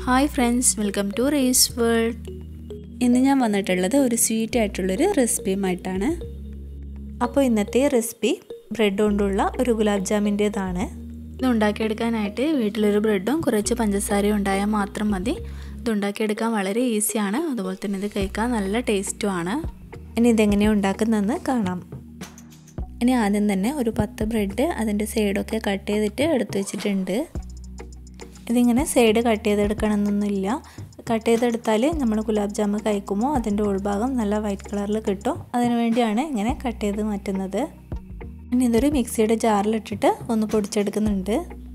Hi friends, welcome to race world. ഇന്ന് ഞാൻ വന്നിട്ടുള്ളത് ഒരു സ്വീറ്റ് ആയിട്ടുള്ളൊരു റെസിപ്പിയുമായിട്ടാണ്. അപ്പോൾ ഇന്നത്തെ റെസിപ്പി ബ്രെഡ് കൊണ്ടുള്ള ഒരു ഗുലാബ് ജാമിൻ്റേതാണ്. ഇത് ഉണ്ടാക്കിയെടുക്കാനായിട്ട് വീട്ടിലൊരു ബ്രെഡും കുറച്ച് പഞ്ചസാരയും ഉണ്ടായാൽ മാത്രം മതി. ഇത് ഉണ്ടാക്കിയെടുക്കാൻ വളരെ ഈസിയാണ്, അതുപോലെ തന്നെ ഇത് കഴിക്കാൻ നല്ല ടേസ്റ്റുമാണ്. ഇനി ഇതെങ്ങനെയാണ് ഉണ്ടാക്കുന്നതെന്ന് കാണാം. ഇനി ആദ്യം തന്നെ ഒരു 10 ബ്രെഡ് അതിൻ്റെ സൈഡൊക്കെ കട്ട് ചെയ്തിട്ട് എടുത്തു വെച്ചിട്ടുണ്ട്. ഇതിങ്ങനെ സൈഡ് കട്ട് ചെയ്തെടുക്കണമെന്നൊന്നുമില്ല. കട്ട് ചെയ്തെടുത്താൽ നമ്മൾ ഗുലാബ് ജാമ് കഴിക്കുമ്പോൾ അതിൻ്റെ ഉൾഭാഗം നല്ല വൈറ്റ് കളറിൽ കിട്ടും. അതിനു വേണ്ടിയാണ് ഇങ്ങനെ കട്ട് ചെയ്ത് മാറ്റുന്നത്. ഇനി ഇതൊരു മിക്സിയുടെ ജാറിലിട്ടിട്ട് ഒന്ന് പൊടിച്ചെടുക്കുന്നുണ്ട്.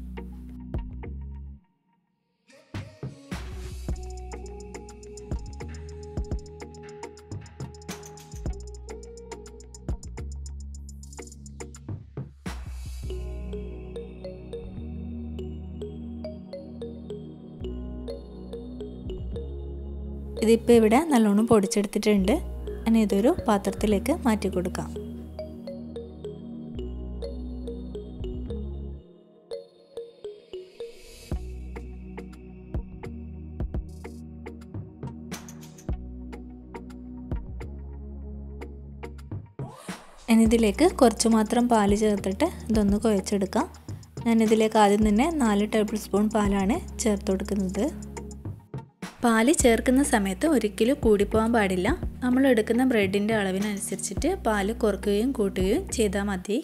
ഇതിപ്പോൾ ഇവിടെ നല്ലോണം പൊടിച്ചെടുത്തിട്ടുണ്ട്. ഇനി ഇതൊരു പാത്രത്തിലേക്ക് മാറ്റി കൊടുക്കാം. ഇനി ഇതിലേക്ക് കുറച്ച് മാത്രം പാല് ചേർത്തിട്ട് ഇതൊന്ന് കുഴച്ചെടുക്കാം. ഞാനിതിലേക്ക് ആദ്യം തന്നെ 4 ടേബിൾ സ്പൂൺ പാലാണ് ചേർത്ത് കൊടുക്കുന്നത്. പാല് ചേർക്കുന്ന സമയത്ത് ഒരിക്കലും കൂടിപ്പോകാൻ പാടില്ല. നമ്മൾ എടുക്കുന്ന ബ്രെഡിൻ്റെ അളവിനനുസരിച്ചിട്ട് പാല് കുറയ്ക്കുകയും കൂട്ടുകയും ചെയ്താൽ മതി.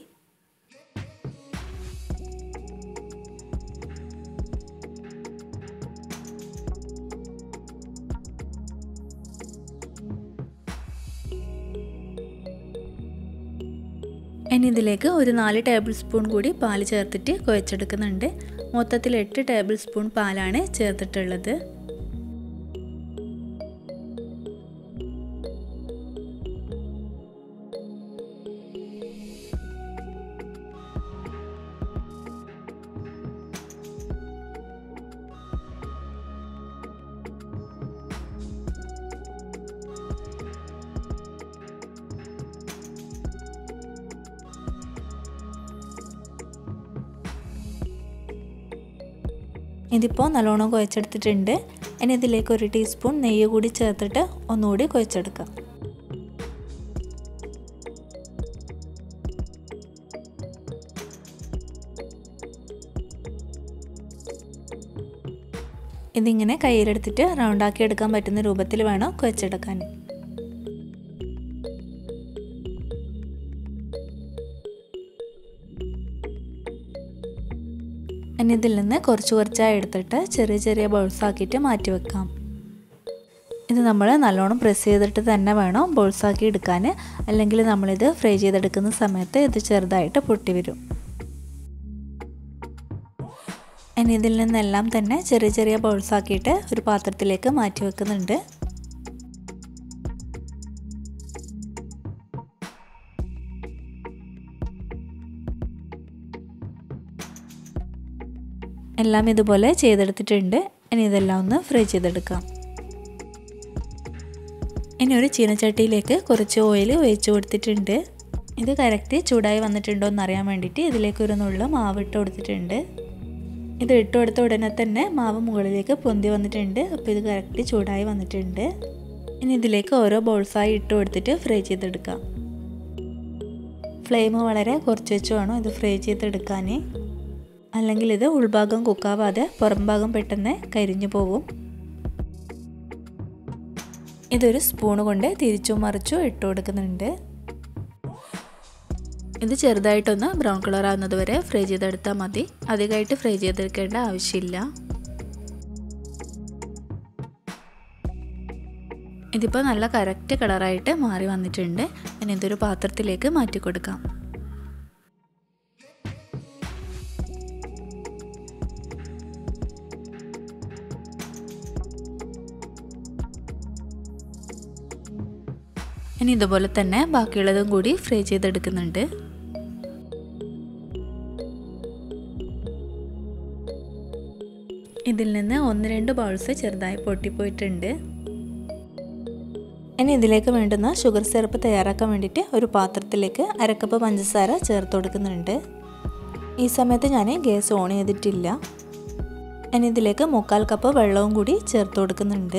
ഇനി ഇതിലേക്ക് ഒരു 4 ടേബിൾ സ്പൂൺ കൂടി പാല് ചേർത്തിട്ട് കുഴച്ചെടുക്കുന്നുണ്ട്. മൊത്തത്തിൽ 8 ടേബിൾ സ്പൂൺ പാലാണ് ചേർത്തിട്ടുള്ളത്. ഇതിപ്പോൾ നല്ലോണം കുഴച്ചെടുത്തിട്ടുണ്ട്. ഇനി ഇതിലേക്ക് 1 ടീസ്പൂൺ നെയ്യ് കൂടി ചേർത്തിട്ട് ഒന്നുകൂടി കുഴച്ചെടുക്കാം. ഇതിങ്ങനെ കയ്യിലെടുത്തിട്ട് റൗണ്ടാക്കി എടുക്കാൻ പറ്റുന്ന രൂപത്തിൽ വേണം കുഴച്ചെടുക്കാൻ. ഇനി ഇതിൽ നിന്ന് കുറച്ചായി എടുത്തിട്ട് ചെറിയ ചെറിയ ബോൾസ് ആക്കിയിട്ട് മാറ്റി വെക്കാം. ഇത് നമ്മൾ നല്ലോണം പ്രസ് ചെയ്തിട്ട് തന്നെ വേണം ബോൾസാക്കി എടുക്കാൻ, അല്ലെങ്കിൽ നമ്മളിത് ഫ്രൈ ചെയ്തെടുക്കുന്ന സമയത്ത് ഇത് ചെറുതായിട്ട് പൊട്ടി വരും. ഇനി ഇതിൽ നിന്നെല്ലാം തന്നെ ചെറിയ ചെറിയ ബോൾസാക്കിയിട്ട് ഒരു പാത്രത്തിലേക്ക് മാറ്റി വെക്കുന്നുണ്ട്. എല്ലാം ഇതുപോലെ ചെയ്തെടുത്തിട്ടുണ്ട്. ഇനി ഇതെല്ലാം ഒന്ന് ഫ്രൈ ചെയ്തെടുക്കാം. ഇനി ഒരു ചീനച്ചട്ടിയിലേക്ക് കുറച്ച് ഓയിൽ ഒഴിച്ച് കൊടുത്തിട്ടുണ്ട്. ഇത് കറക്റ്റ് ചൂടായി വന്നിട്ടുണ്ടോ എന്നറിയാൻ വേണ്ടിയിട്ട് ഇതിലേക്ക് ഒരു നുള്ളു മാവ് ഇട്ട് കൊടുത്തിട്ടുണ്ട്. ഇത് ഇട്ട് കൊടുത്ത ഉടനെ തന്നെ മാവ് മുകളിലേക്ക് പൊന്തി വന്നിട്ടുണ്ട്. അപ്പോൾ ഇത് കറക്റ്റ് ചൂടായി വന്നിട്ടുണ്ട്. ഇനി ഇതിലേക്ക് ഓരോ ബോൾസായി ഇട്ട് കൊടുത്തിട്ട് ഫ്രൈ ചെയ്തെടുക്കാം. ഫ്ലെയിം വളരെ കുറച്ച് വെച്ച് വേണം ഇത് ഫ്രൈ ചെയ്തെടുക്കാൻ, അല്ലെങ്കിൽ ഇത് ഉൾഭാഗം കുക്കാവാതെ പുറം ഭാഗം പെട്ടെന്ന് കരിഞ്ഞു പോകും. ഇതൊരു സ്പൂണ് കൊണ്ട് തിരിച്ചും മറിച്ചും ഇട്ട് കൊടുക്കുന്നുണ്ട്. ഇത് ചെറുതായിട്ടൊന്ന് ബ്രൗൺ കളർ ആവുന്നത് വരെ ഫ്രൈ ചെയ്തെടുത്താൽ മതി. അധികമായിട്ട് ഫ്രൈ ചെയ്തെടുക്കേണ്ട ആവശ്യമില്ല. ഇതിപ്പോൾ നല്ല കറക്റ്റ് കളറായിട്ട് മാറി വന്നിട്ടുണ്ട്. ഇനി ഇതൊരു പാത്രത്തിലേക്ക് മാറ്റി കൊടുക്കാം. ഇനി ഇതുപോലെ തന്നെ ബാക്കിയുള്ളതും കൂടി ഫ്രൈ ചെയ്തെടുക്കുന്നുണ്ട്. ഇതിൽ നിന്ന് 1-2 ബൗൾസ് ചെറുതായി പൊട്ടിപ്പോയിട്ടുണ്ട്. ഇനി ഇതിലേക്ക് വേണ്ടുന്ന ഷുഗർ സിറപ്പ് തയ്യാറാക്കാൻ വേണ്ടിയിട്ട് ഒരു പാത്രത്തിലേക്ക് 1/2 കപ്പ് പഞ്ചസാര ചേർത്ത് കൊടുക്കുന്നുണ്ട്. ഈ സമയത്ത് ഞാൻ ഗ്യാസ് ഓൺ ചെയ്തിട്ടില്ല. ഇനി ഇതിലേക്ക് 3/4 കപ്പ് വെള്ളവും കൂടി ചേർത്ത് കൊടുക്കുന്നുണ്ട്.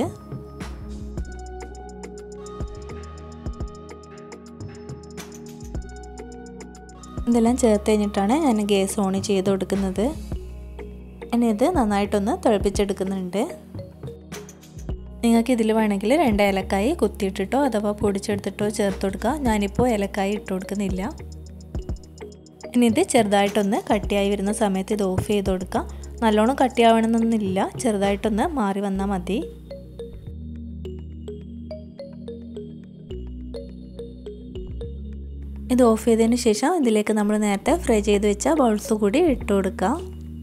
ഇതെല്ലാം ചേർത്ത് കഴിഞ്ഞിട്ടാണ് ഞാൻ ഗ്യാസ് ഓൺ ചെയ്ത് കൊടുക്കുന്നത്. ഇനി ഇത് നന്നായിട്ടൊന്ന് തിളപ്പിച്ചെടുക്കുന്നുണ്ട്. നിങ്ങൾക്ക് ഇതിൽ വേണമെങ്കിൽ 2 ഏലക്കായി കുത്തിയിട്ടിട്ടോ അഥവാ പൊടിച്ചെടുത്തിട്ടോ ചേർത്ത് കൊടുക്കുക. ഞാനിപ്പോൾ ഏലക്കായി ഇട്ട് കൊടുക്കുന്നില്ല. ഇനി ഇത് ചെറുതായിട്ടൊന്ന് കട്ടിയായി വരുന്ന സമയത്ത് ഇത് ഓഫ് ചെയ്ത് കൊടുക്കാം. നല്ലോണം കട്ടിയാവണമെന്നൊന്നുമില്ല, ചെറുതായിട്ടൊന്ന് മാറി വന്നാൽ മതി. ഇത് ഓഫ് ചെയ്തതിന് ശേഷം ഇതിലേക്ക് നമ്മൾ നേരത്തെ ഫ്രൈ ചെയ്ത് വെച്ച ബൗൾസ് കൂടി ഇട്ട് കൊടുക്കാം.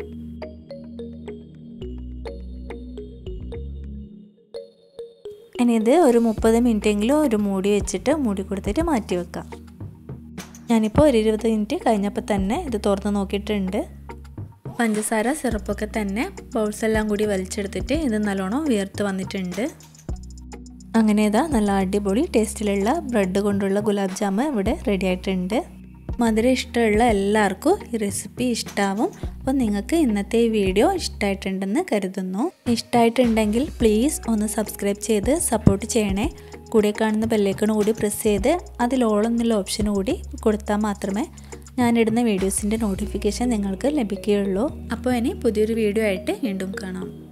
ഇനി ഇത് ഒരു 30 മിനിറ്റെങ്കിലും ഒരു മൂടി വെച്ചിട്ട് മൂടി കൊടുത്തിട്ട് മാറ്റി വെക്കാം. ഞാനിപ്പോൾ ഒരു 20 മിനിറ്റ് കഴിഞ്ഞപ്പോൾ തന്നെ ഇത് തുറന്ന് നോക്കിയിട്ടുണ്ട്. പഞ്ചസാര സിറപ്പൊക്കെ തന്നെ ബൗൾസ് എല്ലാം കൂടി വലിച്ചെടുത്തിട്ട് ഇത് നല്ലോണം ഉയർത്ത് വന്നിട്ടുണ്ട്. അങ്ങനെ ഇതാ നല്ല അടിപൊളി ടേസ്റ്റിലുള്ള ബ്രെഡ് കൊണ്ടുള്ള ഗുലാബ് ജാമുൻ ഇവിടെ റെഡി ആയിട്ടുണ്ട്. മധുരം ഇഷ്ടമുള്ള എല്ലാവർക്കും ഈ റെസിപ്പി ഇഷ്ടാവും. അപ്പോൾ നിങ്ങൾക്ക് ഇന്നത്തെ ഈ വീഡിയോ ഇഷ്ടമായിട്ടുണ്ടെന്ന് കരുതുന്നു. ഇഷ്ടമായിട്ടുണ്ടെങ്കിൽ പ്ലീസ് ഒന്ന് സബ്സ്ക്രൈബ് ചെയ്ത് സപ്പോർട്ട് ചെയ്യണേ. കൂടെ കാണുന്ന ബെല്ലൈക്കൺ കൂടി പ്രസ് ചെയ്ത് അതിൽ ഓൾ എന്നുള്ള ഓപ്ഷൻ കൂടി കൊടുത്താൽ മാത്രമേ ഞാനിടുന്ന വീഡിയോസിൻ്റെ നോട്ടിഫിക്കേഷൻ നിങ്ങൾക്ക് ലഭിക്കുകയുള്ളൂ. അപ്പോൾ ഇനി പുതിയൊരു വീഡിയോ ആയിട്ട് വീണ്ടും കാണാം.